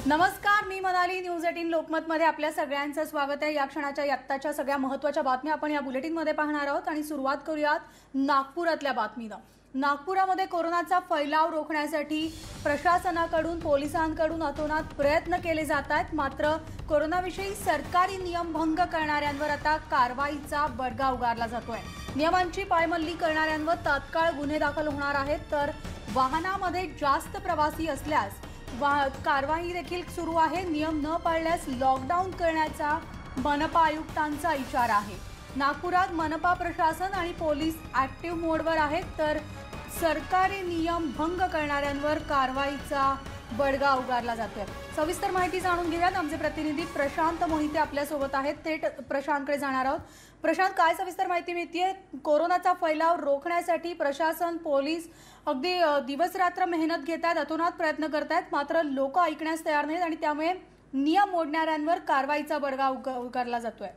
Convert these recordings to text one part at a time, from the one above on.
नमस्कार, मी मनाली. न्यूज 18 लोकमतमध्ये आपल्या सगळ्यांचं स्वागत आहे. या क्षणाच्या आत्ताच्या सगळ्या महत्त्वाच्या बातम्या आपण या बुलेटिनमध्ये पाहणार आहोत आणि सुरुवात करूयात नागपुरातल्या बातमीनं. नागपुरामध्ये कोरोनाचा फैलाव रोखण्यासाठी प्रशासनाकडून पोलिसांकडून अतोनात प्रयत्न केले जात आहेत. मात्र कोरोनाविषयी सरकारी नियम भंग करणाऱ्यांवर आता कारवाईचा बडगा उगारला जातोय. नियमांची पायमल्ली करणाऱ्यांवर तात्काळ गुन्हे दाखल होणार आहेत, तर वाहनामध्ये जास्त प्रवासी असल्यास कारवाई देखील सुरू आहे. नियम न पाळल्यास लॉकडाऊन करण्याचा मनपा आयुक्तांचा इशारा आहे. नागपुरात मनपा प्रशासन आणि पोलीस ऍक्टिव्ह मोडवर आहेत, तर सरकारी नियम भंग करणाऱ्यांवर कारवाईचा बडगा उगारला जातोय. सविस्तर माहिती जाणून घेऊयात. आमचे प्रतिनिधी प्रशांत मोहिते आपल्यासोबत आहेत. थेट प्रशांतकडे जाणार आहोत. प्रशांत, काय सविस्तर माहिती मिळतेय? कोरोनाचा फैलाव रोखण्यासाठी प्रशासन, पोलीस अगदी दिवस रात्र मेहनत घेत आहेत, अतोनात प्रयत्न करत आहेत, मात्र लोक ऐकण्यास तयार नाहीत आणि त्यामुळे नियम मोडणाऱ्यांवर कारवाईचा बडगा उगारला जातोय.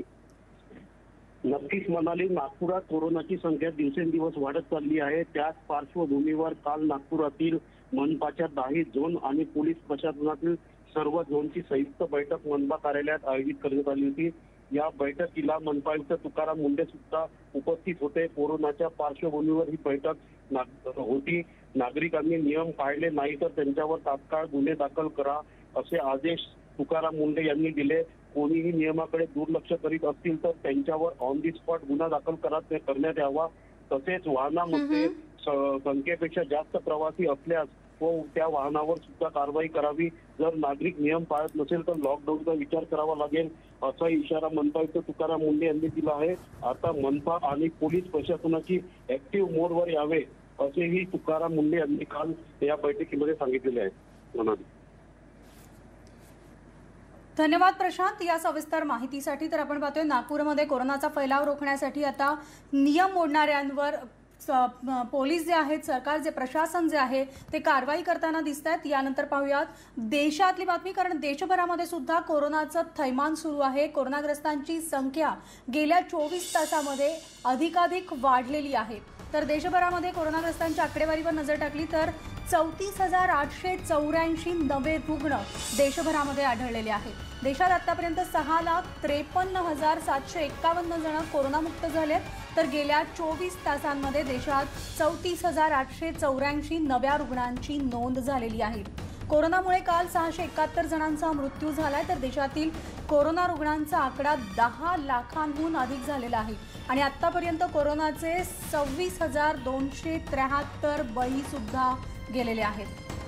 नक्कीच म्हणाली, नागपुरात कोरोनाची संख्या दिवसेंदिवस वाढत चालली आहे. त्याच पार्श्वभूमीवर काल नागपुरातील मनपाच्या 10 झोन आणि पोलीस प्रशासनातील सर्व झोनची संयुक्त बैठक मनपा कार्यालयात आयोजित करण्यात आली होती. या बैठकीला मनपा आयुक्त तुकाराम मुंढे सुद्धा उपस्थित होते. कोरोनाच्या पार्श्वभूमीवर ही बैठक होती. नागरिकांनी नियम पाळले नाही तर त्यांच्यावर तात्काळ गुन्हे दाखल करा असे आदेश तुकाराम मुंढे यांनी दिले. कोणीही नियमाकडे दुर्लक्ष करीत असतील तर त्यांच्यावर ऑन दी स्पॉट गुन्हा दाखल करण्यात यावा. तसेच वाहनामध्ये संख्येपेक्षा जास्त प्रवासी असल्यास त्या वाहनावर सुद्धा कारवाई करावी. जर नागरिक नियम पाळत नसेल तर लॉकडाऊनचा विचार करावा लागेल, असा इशारा मनपा आयुक्त तुकाराम मुंढे यांनी दिला आहे. आता मनपा आणि पोलीस प्रशासनाची ऍक्टिव्ह मोडवर यावे असेही तुकाराम मुंढे यांनी काल या बैठकीमध्ये सांगितलेले आहे. धन्यवाद प्रशांत या सविस्तर माहितीसाठी. तर आपण पाहतोय नागपूरमध्ये कोरोनाचा फैलाव रोखण्यासाठी आता नियम मोडणाऱ्यांवर पोलीस जे आहेत, सरकार जे प्रशासन जे आहे ते कारवाई करताना दिसत आहेत. यानंतर पाहूयात देशातली बातमी, कारण देशभरामध्ये सुद्धा कोरोनाचं थैमान सुरू आहे. कोरोनाग्रस्तांची संख्या गेल्या 24 तासामध्ये अधिकाधिक वाढलेली आहे. तर देशभरामध्ये कोरोनाग्रस्तांच्या आकडेवारीवर नजर टाकली तर 34,884 नवे रुग्ण देशभरामध्ये आढळलेले आहेत. देशात आतापर्यंत 6,53,751 जण कोरोनामुक्त झालेत, तर गेल्या 24 तासांमध्ये देशात 34,884 नव्या रुग्णांची नोंद झालेली आहे. कोरोनामुळे काल 671 जणांचा मृत्यू झालाय, तर देशातील कोरोना रुग्णांचा आकडा 10 लाखांहून अधिक झालेला आहे आणि आतापर्यंत कोरोनाचे 26,273 बळी सुद्धा गेलेले आहेत.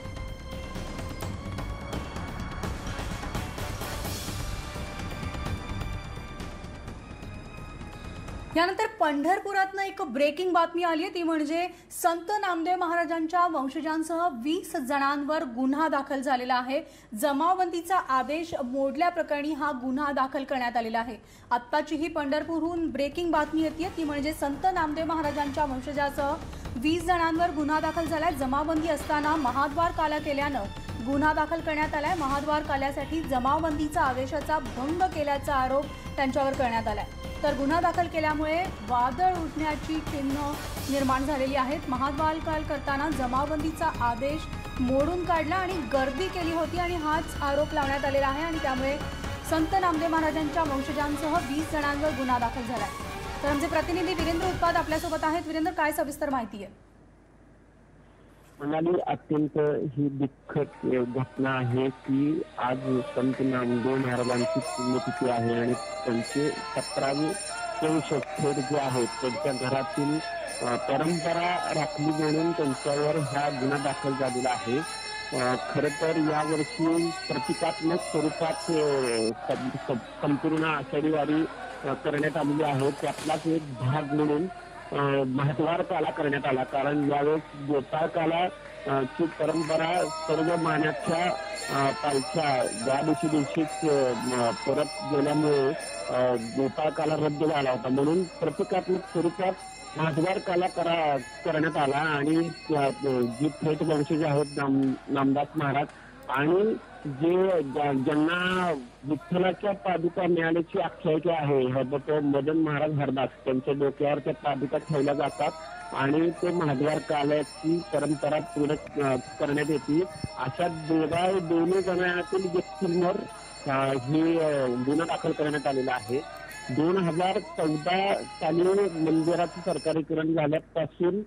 यानंतर पंढरपुरातनं एक ब्रेकिंग बातमी आली आहे, ती म्हणजे संत नामदेव महाराजांच्या वंशजांसह 20 जणांवर गुन्हा दाखल झालेला आहे. जमावबंदीचा आदेश मोडल्याप्रकरणी हा गुन्हा दाखल करण्यात आलेला आहे. आत्ताची ही पंढरपूरहून ब्रेकिंग बातमी येते, ती म्हणजे संत नामदेव महाराजांच्या वंशजासह 20 जणांवर गुन्हा दाखल झालाय. जमावबंदी असताना महाद्वार काला केल्यानं गुन्हा दाखल करण्यात आलाय. महाद्वार काल्यासाठी जमावबंदीचा आदेशाचा भंग केल्याचा आरोप त्यांच्यावर करण्यात आलाय. तर गुन्हा दाखल केल्यामुळे वादळ उठण्याची चिन्ह निर्माण झालेली आहेत. महाद्वार काल करताना जमावबंदीचा आदेश मोडून काढला आणि गर्दी केली होती आणि हाच आरोप लावण्यात आलेला आहे आणि त्यामुळे संत नामदेव महाराजांच्या वंशजांसह 20 जणांवर गुन्हा दाखल झालाय. तर आमचे प्रतिनिधी वीरेंद्र उत्पाद आपल्यासोबत आहेत. वीरेंद्र, काय सविस्तर माहिती आहे? म्हणाली, अत्यंत ही दुःखद घटना आहे की आज संत नामदेव महाराजांची पुण्यतिथी आहे आणि त्यांचे 17वे चौषष्ठेर जे आहेत त्यांच्या घरातील परंपरा राखली म्हणून त्यांच्यावर हा गुन्हा दाखल झालेला आहे. खरं तर यावर्षी प्रतिकात्मक स्वरूपात संपूर्ण आषाढी वारी करण्यात आलेली आहे. त्यातलाच एक भाग म्हणून महाद्वार काला करण्यात आला, कारण यावेळेस गोपाळ काला ची परंपरा सर्व मानाच्या पालख्या ज्या दिवशीच परत गेल्यामुळे गोपाळ काला रद्द झाला होता. म्हणून प्रतिकात्मक स्वरूपात महाद्वार काला करण्यात आला आणि जी थेट वंशज आहेत नामदास महाराज आणि जे ज्यांना विठ्ठलाच्या पादुका मिळाल्याची आख्यायिका आहे, तो मदन महाराज हरदास, त्यांच्या डोक्यावर त्या पादुका ठेवल्या जातात आणि ते महाद्वार काल्याची परंपरा पूर्ण करण्यात येते. अशा दोन्ही जणांतील व्यक्तींवर ही गुन्हा दाखल करण्यात आलेला आहे. 2014 साली मंदिराचं सरकारीकरण झाल्यापासून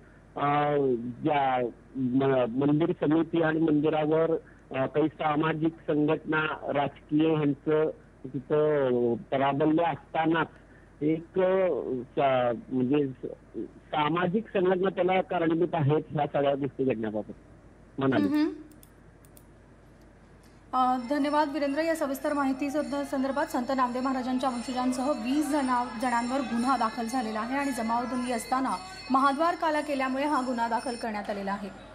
मंदिर समिती आणि मंदिरावर काही सामाजिक संघटना राजकीय ह्यांचं तिथं प्राबल्य असतानाच एक म्हणजे सामाजिक संघटना त्याला कारणीभूत आहेत ह्या सगळ्या गोष्टी घडण्याबाबत म्हणाले. धन्यवाद वीरेंद्र. या सविस्तर माहिती संदर्भात संत नामदेव महाराजांच्या वंशजांसह 20 जणांवर गुन्हा दाखल झालेला आहे आणि जमावबंदी असताना महाद्वार काला केल्यामुळे हा गुन्हा दाखल करण्यात आलेला आहे.